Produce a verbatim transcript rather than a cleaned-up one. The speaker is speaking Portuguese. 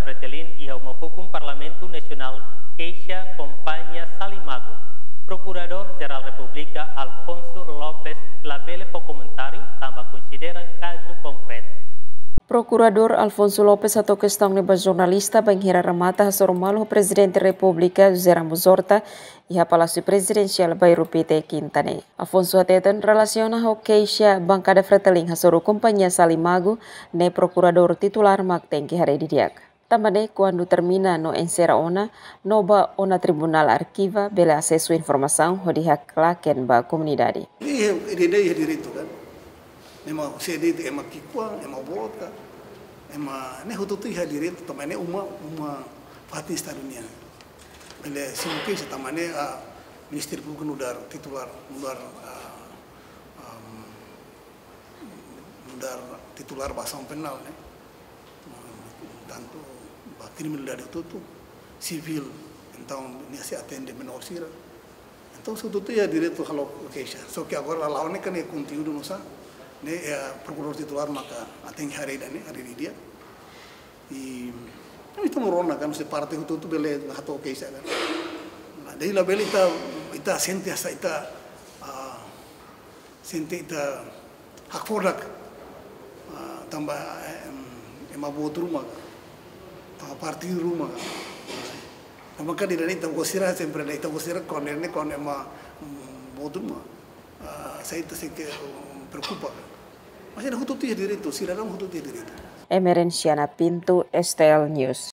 Fretilin e ao Hukum Parlamento Nacional Queixa Companhia Salimago. Procurador-Geral República Alfonso Lopes labele para comentário também considera caso concreto. Procurador Alfonso Lopes atau questão neba jornalista banghira ramata hasormalo Presidente República José Ramos Horta e a Palácio Presidencial Bairro P T Quintane. Alfonso atetan relaciona ao queixa bancada Fretilin hasoro Companhia Salimago ne procurador titular Macten que hari didiak. Também quando termina no ensera ona, noba ona tribunal arquiva bela acesso informação hodihak laken ba comunidade. Ini ide direito kan. Ema sede ema kikwa, ema bota, ema ne hututu ha direito também uma uma parti dunia. Ele simulke se também a Ministério Público nudar titular nudar nudar titular bação penal né. Tanto criminalidade tudo civil então nesse atende menor sira então se tudo é direito kalau queixa só que agora lá onde kan é conteúdo nossa né é procurador titular maka atende hari ini hari dia e itu morona kan se parte tudo bele hato queixa kan nah daí lá bele ita ita sente asa ita sente ita hak fordak tambah emabuat rumah a partir de rumah. Namun kan di dalam itu gosira sempre itu gosira konernya koner ma bodrum. Saya itu sih preocupa. Masih ada hutu tiada diri itu, silakan hutu tiada diri itu. Emerenciana Pinto, S T L News.